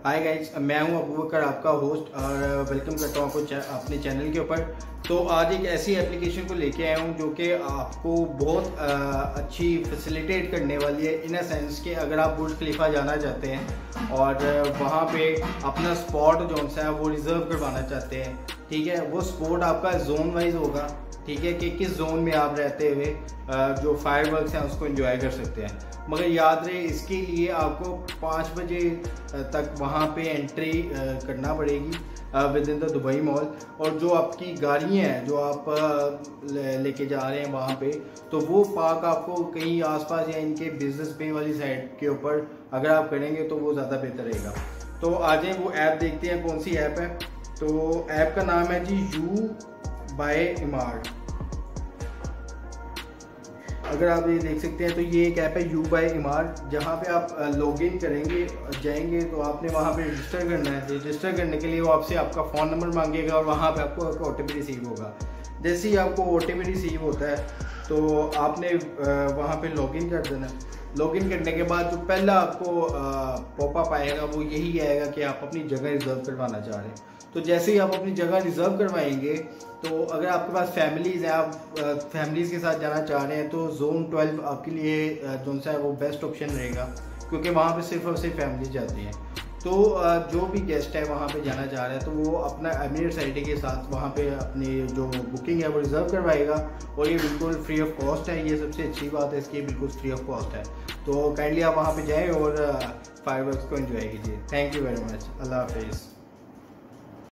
Hi guys, मैं हूं अबू बकर, आपका होस्ट, और वेलकम करता हूं आपको अपने चैनल के ऊपर। तो आज एक ऐसी एप्लीकेशन को लेके आया हूं जो कि आपको बहुत अच्छी फैसिलिटेट करने वाली है, इन अ सेंस कि अगर आप बुर्ज खलीफा जाना चाहते हैं और वहां पे अपना स्पॉट जो सा है वो रिज़र्व करवाना चाहते हैं, ठीक है, वो स्पॉट आपका जोन वाइज होगा, ठीक है, कि किस जोन में आप रहते हुए जो फायरवर्क्स हैं उसको एंजॉय कर सकते हैं। मगर याद रहे, इसके लिए आपको 5 बजे तक वहाँ पे एंट्री करना पड़ेगी within the Dubai mall. और जो आपकी गाड़ियाँ हैं जो आप लेके जा रहे हैं वहाँ पे, तो वो पार्क आपको कहीं आसपास या इनके बिजनेस पे वाली साइड के ऊपर अगर आप करेंगे तो वो ज़्यादा बेहतर रहेगा। तो आ जाए वो ऐप देखते हैं कौन सी ऐप है। तो ऐप का नाम है जी यू बाय इमार्ट। अगर आप ये देख सकते हैं तो ये एक ऐप है यू बाय इमार्ट, जहाँ पे आप लॉगिन करेंगे जाएंगे तो आपने वहाँ पे रजिस्टर करना है। रजिस्टर करने के लिए वो आपसे आपका फ़ोन नंबर मांगेगा और वहाँ पे आपको OTP रिसीव होगा। जैसे ही आपको OTP रिसीव होता है तो आपने वहाँ पे लॉगिन कर देना। लॉगिन करने के बाद जो पहला आपको पॉपअप आएगा वो यही आएगा कि आप अपनी जगह रिज़र्व करवाना चाह रहे हैं। तो जैसे ही आप अपनी जगह रिज़र्व करवाएंगे तो अगर आपके पास फैमिलीज़ हैं, आप फैमिलीज़ के साथ जाना चाह रहे हैं, तो जोन 12 आपके लिए जो सा है वो बेस्ट ऑप्शन रहेगा, क्योंकि वहाँ पे सिर्फ और सिर्फ फैमिली जाती हैं। तो जो भी गेस्ट है वहाँ पे जाना चाह रहा है तो वो अपना एमिरेट्स आईडी के साथ वहाँ पे अपनी जो बुकिंग है वो रिज़र्व करवाएगा, और ये बिल्कुल फ्री ऑफ कॉस्ट है। ये सबसे अच्छी बात है इसकी, बिल्कुल फ्री ऑफ कॉस्ट है। तो काइंडली आप वहाँ पे जाएँ और फायरवर्क्स को एंजॉय कीजिए। Thank you very much. अल्लाह हाफिज़।